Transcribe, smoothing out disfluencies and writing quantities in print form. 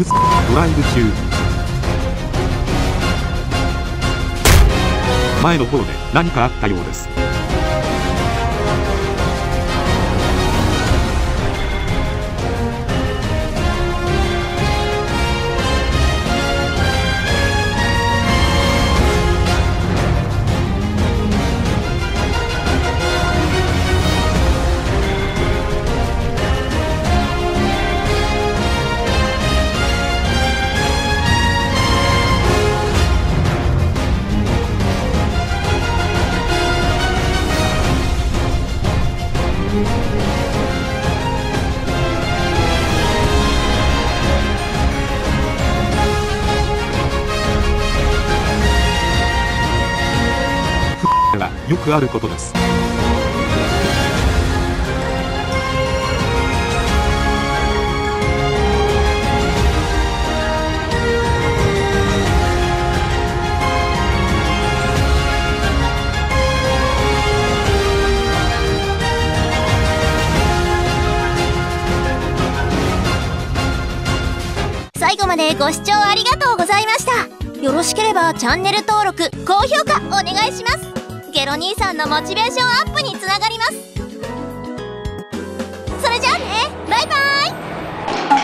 ドライブ中、前の方で何かあったようです。はよくあることです。 最後までご視聴ありがとうございました。よろしければチャンネル登録、高評価お願いします。ゲロ兄さんのモチベーションアップにつながります。それじゃあね、バイバイ。